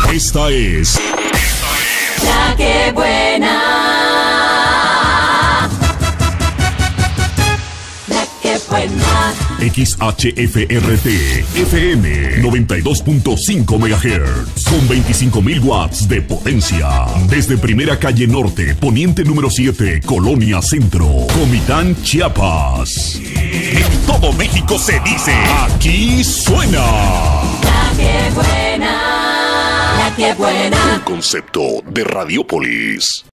Esta es La que buena. La que buena. XHFRT FM 92.5 MHz con 25.000 watts de potencia. Desde Primera Calle Norte, Poniente número 7, Colonia Centro, Comitán, Chiapas. En todo México se dice, aquí suena La que buena. La que buena. un concepto de Radiopolis.